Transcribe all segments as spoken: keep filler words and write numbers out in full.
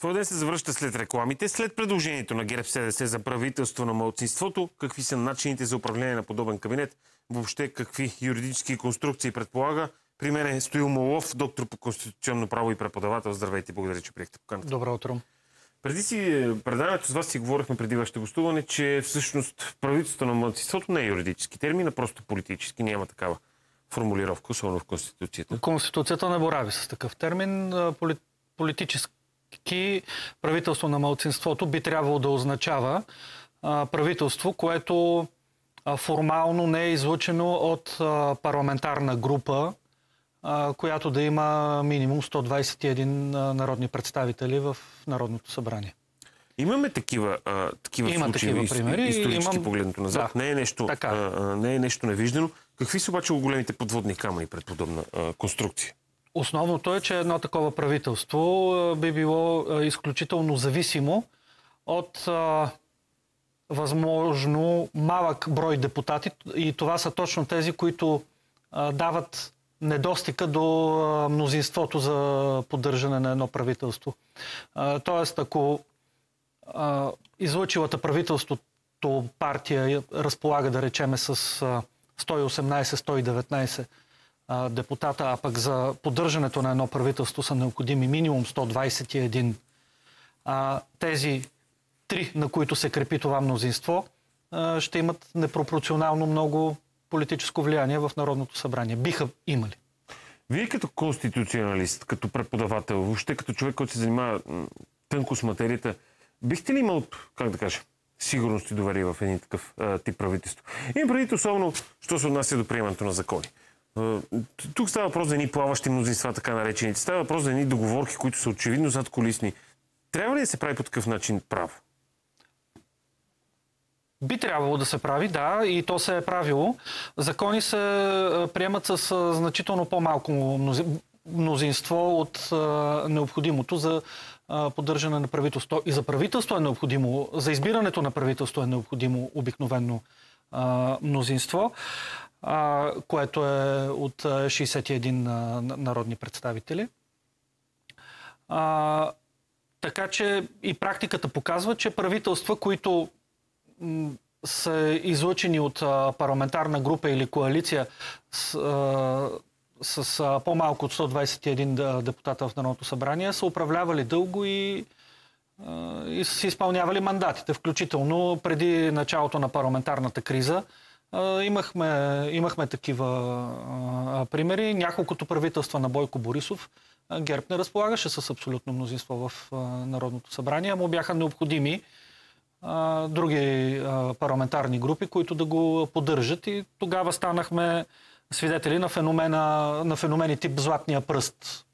Твой ден се завръща след рекламите, след предложението на ГЕРБ-СДС за правителство на малцинството. Какви са начините за управление на подобен кабинет? Въобще какви юридически конструкции предполага? При мен е Стоил Молов, доктор по конституционно право и преподавател. Здравейте, благодаря, че приехте поканата. Добро утро. Преди си предаването с вас си говорихме преди вашето гостуване, че всъщност правителството на малцинството не е юридически термин, а просто политически. Няма такава формулировка, особено в Конституцията. Конституцията не борави с такъв термин. Политически правителство на малцинството би трябвало да означава правителство, което формално не е излъчено от парламентарна група, която да има минимум сто двадесет и един народни представители в Народното събрание. Имаме такива, а, такива Има случаи, такива примери. исторически Имам... погледнато назад. Да. Не, е нещо, а, не е нещо невиждано. Какви са обаче големите подводни камъни пред подобна а, конструкция? Основното е, че едно такова правителство а, би било а, изключително зависимо от а, възможно малък брой депутати. И това са точно тези, които а, дават недостига до а, мнозинството за поддържане на едно правителство. А, тоест, ако а, излъчилата правителството партия разполага, да речеме, с а, сто и осемнадесет - сто и деветнадесет а, депутата, а пък за поддържането на едно правителство са необходими минимум сто двадесет и един. А, тези три, на които се крепи това мнозинство, а, ще имат непропорционално много политическо влияние в Народното събрание. Биха имали. Вие като конституционалист, като преподавател, въобще като човек, който се занимава тънко с материята, бихте ли имал, как да кажа, сигурност и доверие в един такъв а, тип правителство? Имам предвид особено, що се отнася до приемането на закони. А, тук става въпрос за едни плаващи мнозинства, така наречените. Става въпрос за едни договорки, които са очевидно задкулисни. Трябва ли да се прави по такъв начин право? Би трябвало да се прави, да, и то се е правило. Закони се приемат с значително по-малко мнозинство от необходимото за поддържане на правителство. И за правителство е необходимо, за избирането на правителство е необходимо обикновено мнозинство, което е от шейсет и един народни представители. Така че и практиката показва, че правителства, които са излъчени от парламентарна група или коалиция с, а, с а, по-малко от сто двадесет и един депутата в Народното събрание, са управлявали дълго и, а, и са изпълнявали мандатите. Включително преди началото на парламентарната криза а, имахме, имахме такива а, примери. Няколкото правителства на Бойко Борисов а, ГЕРБ не разполагаше с абсолютно мнозинство в а, Народното събрание, а му бяха необходими други а, парламентарни групи, които да го поддържат, и тогава станахме свидетели на, феномена, на феномени тип златния пръст.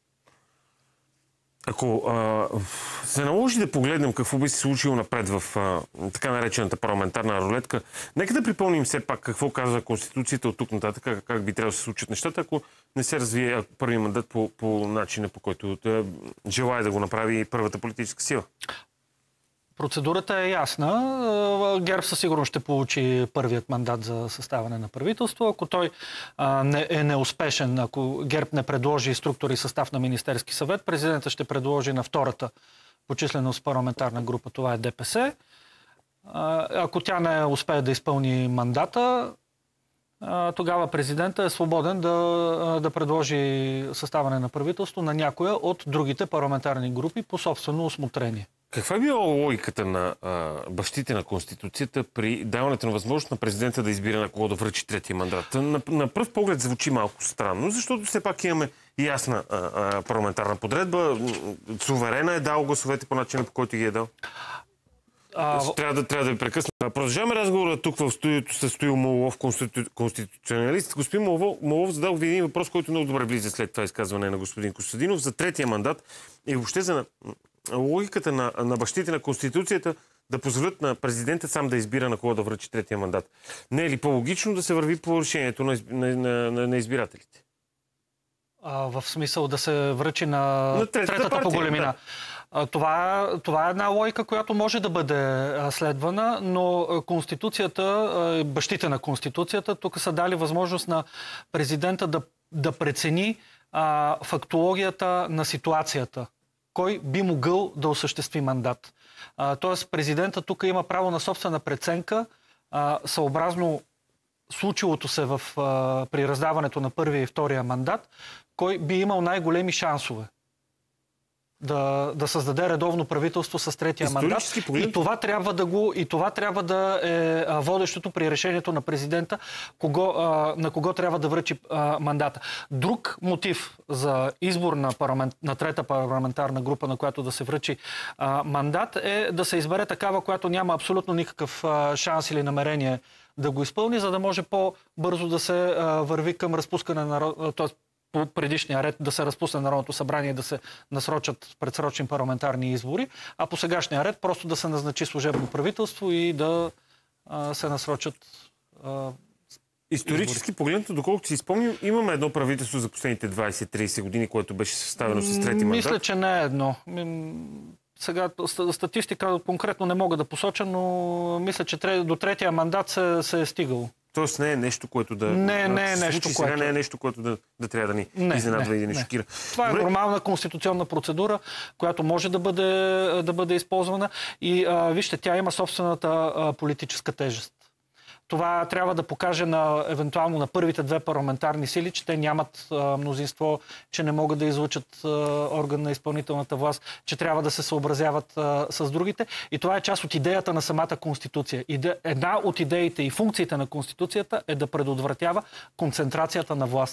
Ако а, се наложи да погледнем какво би се случило напред в а, така наречената парламентарна рулетка, нека да припомним все пак какво казва Конституцията от тук нататък, как, как би трябвало да се случат нещата, ако не се развие първи мандат по, по начина, по който да желая да го направи първата политическа сила. Процедурата е ясна. ГЕРБ със сигурност ще получи първият мандат за съставане на правителство. Ако той а, не, е неуспешен, ако ГЕРБ не предложи структура и състав на Министерски съвет, президентът ще предложи на втората по численост парламентарна група, това е ДПС. А, ако тя не успее да изпълни мандата, а, тогава президентът е свободен да, да предложи съставане на правителство на някоя от другите парламентарни групи по собствено усмотрение. Каква е била логиката на а, бащите на Конституцията при даването на възможност на президента да избира на кого да връчи третия мандат? На, на пръв поглед звучи малко странно, защото все пак имаме ясна а, а, парламентарна подредба. Суверена е дал гласовете по начина, по който ги е дал. А... Трябва, да, трябва да ви прекъсна. Продължаваме разговора тук в студиото с Стоил Молов, конститу... конституционалист. Господин Молов, Молов задал ви един въпрос, който много добре влиза след това изказване на господин Костадинов за третия мандат и въобще за логиката на, на бащите на Конституцията да позволят на президента сам да избира на кого да връчи третия мандат. Не е ли по-логично да се върви по решението на, на, на, на, на избирателите? А, в смисъл да се връчи на, на третата, третата партия, по големина. Да. Това, това е една логика, която може да бъде следвана, но Конституцията, бащите на Конституцията, тук са дали възможност на президента да, да прецени а, фактологията на ситуацията. кой би могъл да осъществи мандат. А, тоест президента тук има право на собствена преценка, а, съобразно случилото се в, а, при раздаването на първия и втория мандат, кой би имал най-големи шансове да, да създаде редовно правителство с третия мандат. И това трябва да го, и това трябва да е водещото при решението на президента, кого, а, на кого трябва да връчи а, мандата. Друг мотив за избор на, парламент, на трета парламентарна група, на която да се връчи а, мандат, е да се избере такава, която няма абсолютно никакъв а, шанс или намерение да го изпълни, за да може по-бързо да се а, върви към разпускане на, т.е. по предишния ред да се разпусне Народното събрание и да се насрочат предсрочни парламентарни избори, а по сегашния ред просто да се назначи служебно правителство и да а, се насрочат а, Исторически погледнато, доколкото си спомням, имаме едно правителство за последните двайсет-трийсет години, което беше съставено с трети мандат. Мисля, че не е едно. Сега статистика конкретно не мога да посоча, но мисля, че до третия мандат се, се е стигало. Тоест не е нещо, което да... Не, не е да нещо, случи, което... сега не е нещо, което да, да трябва да ни не, изненадва не, и да ни не. шокира. Това е нормална конституционна процедура, която може да бъде, да бъде използвана и а, вижте, тя има собствената а, политическа тежест. Това трябва да покаже на, евентуално на първите две парламентарни сили, че те нямат а, мнозинство, че не могат да излучат а, орган на изпълнителната власт, че трябва да се съобразяват а, с другите. И това е част от идеята на самата Конституция. Иде... Една от идеите и функциите на Конституцията е да предотвратява концентрацията на власт.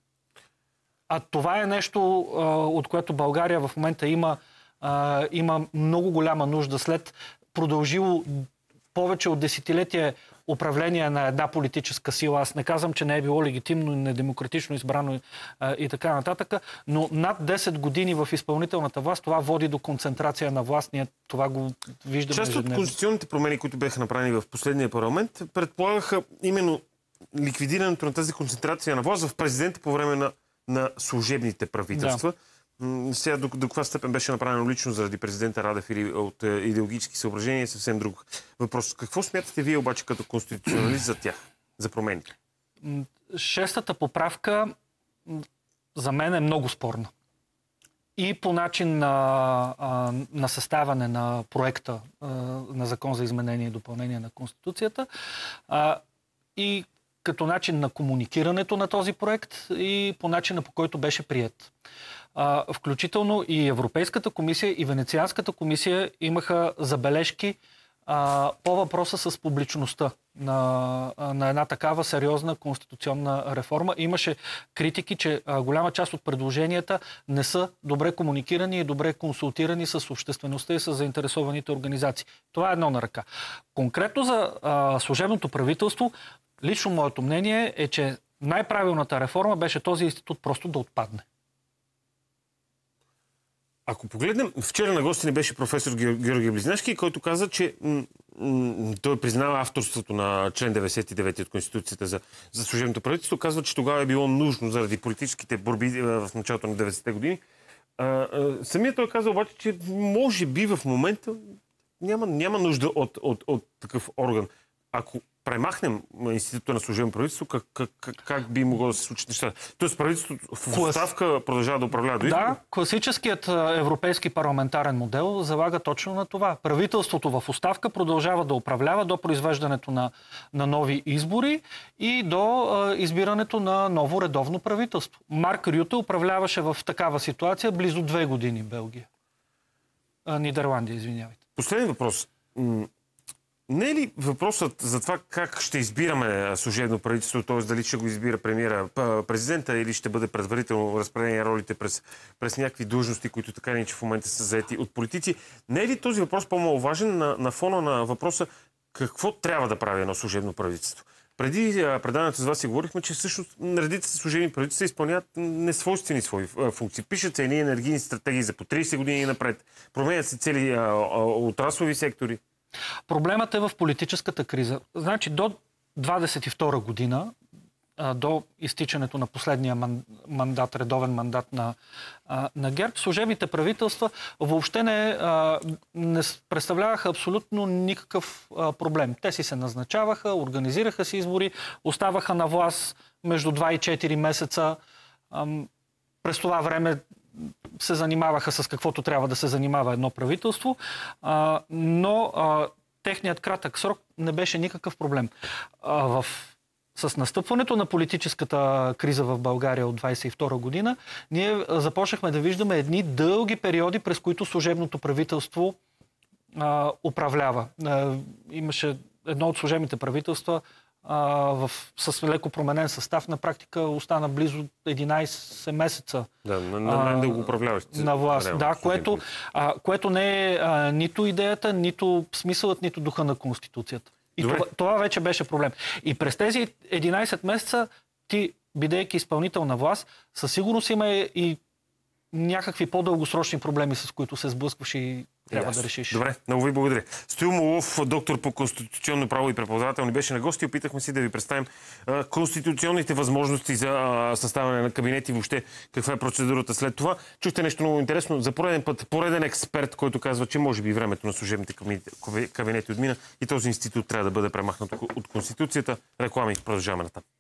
А това е нещо, а, от което България в момента има, а, има много голяма нужда след продължило повече от десетилетие управление на една политическа сила. Аз не казвам, че не е било легитимно, недемократично избрано а, и така нататък, но над десет години в изпълнителната власт това води до концентрация на власт. Ние това го виждаме Част ежедневно. от конституционните промени, които бяха направени в последния парламент, предполагаха именно ликвидирането на тази концентрация на власт в президента по време на, на служебните правителства. Да. Сега до, до каква степен беше направено лично заради президента Радев или от е, идеологически съображения е съвсем друг въпрос. Какво смятате вие обаче като конституционалист за тях, за промените? Шестата поправка за мен е много спорна. И по начин на, на съставяне на проекта на закон за изменение и допълнение на Конституцията и като начин на комуникирането на този проект и по начина, по който беше приет. А, включително и Европейската комисия и Венецианската комисия имаха забележки а, по въпроса с публичността на, на една такава сериозна конституционна реформа. Имаше критики, че а, голяма част от предложенията не са добре комуникирани и добре консултирани с обществеността и с заинтересованите организации. Това е едно на ръка. Конкретно за а, служебното правителство, лично моето мнение е, че най-правилната реформа беше този институт просто да отпадне. Ако погледнем, вчера на гости ни беше професор Георги Близнашки, който каза, че той признава авторството на член деветдесет и девети от Конституцията за, за служебното правителство. Казва, че тогава е било нужно заради политическите борби в началото на деветдесетте години. А, а, самият той каза обаче, че може би в момента няма, няма нужда от, от, от такъв орган. Ако премахнем института на служебно правителство, как, как, как, как би могло да се случат нещата? Тоест правителството в оставка продължава да управлява до избори? Да, класическият европейски парламентарен модел залага точно на това. Правителството в оставка продължава да управлява до произвеждането на, на нови избори и до а, избирането на ново редовно правителство. Марк Рюте управляваше в такава ситуация близо две години Белгия. А, Нидерландия, извинявайте. Последен въпрос. Не е ли въпросът за това как ще избираме служебно правителство, т.е. дали ще го избира премиера, президента или ще бъде предварително разпределение ролите през, през някакви длъжности, които така не че в момента са заети от политици? Не е ли този въпрос по-маловажен на, на фона на въпроса какво трябва да прави едно служебно правителство? Преди предаването с вас си говорихме, че всъщност редица служебни правителства изпълняват несвойствени свои функции. Пишат се едни енергийни стратегии за по трийсет години напред. Променят се цели а, а, отраслови сектори. Проблемът е в политическата криза. Значи до двадесет и втора година, до изтичането на последния мандат, редовен мандат на, на ГЕРБ, служебните правителства въобще не, не представляваха абсолютно никакъв проблем. Те си се назначаваха, организираха си избори, оставаха на власт между два и четири месеца. През това време се занимаваха с каквото трябва да се занимава едно правителство, а, но а, техният кратък срок не беше никакъв проблем. А, в, с настъпването на политическата криза в България от двадесет и втора година, ние започнахме да виждаме едни дълги периоди, през които служебното правителство а, управлява. А, имаше едно от служебните правителства, Uh, в, с леко променен състав, на практика остана близо единадесет месеца да, на, на най-дълго управляващи на власт. Реално, да, което, а, което не е а, нито идеята, нито смисълът, нито духа на Конституцията. И това, това вече беше проблем. И през тези единадесет месеца ти, бидейки изпълнител на власт, със сигурност има и някакви по-дългосрочни проблеми, с които се сблъскваш и трябва yes. да решиш. Добре, много ви благодаря. Стоил Молов, доктор по конституционно право и преподавател, ни беше на гости. Опитахме си да ви представим а, конституционните възможности за а, съставяне на кабинети, въобще каква е процедурата след това. Чухте нещо много интересно. За пореден път, пореден експерт, който казва, че може би времето на служебните кабинети, кабинети отмина и този институт трябва да бъде премахнат от Конституцията. Реклами, продължаваме натам.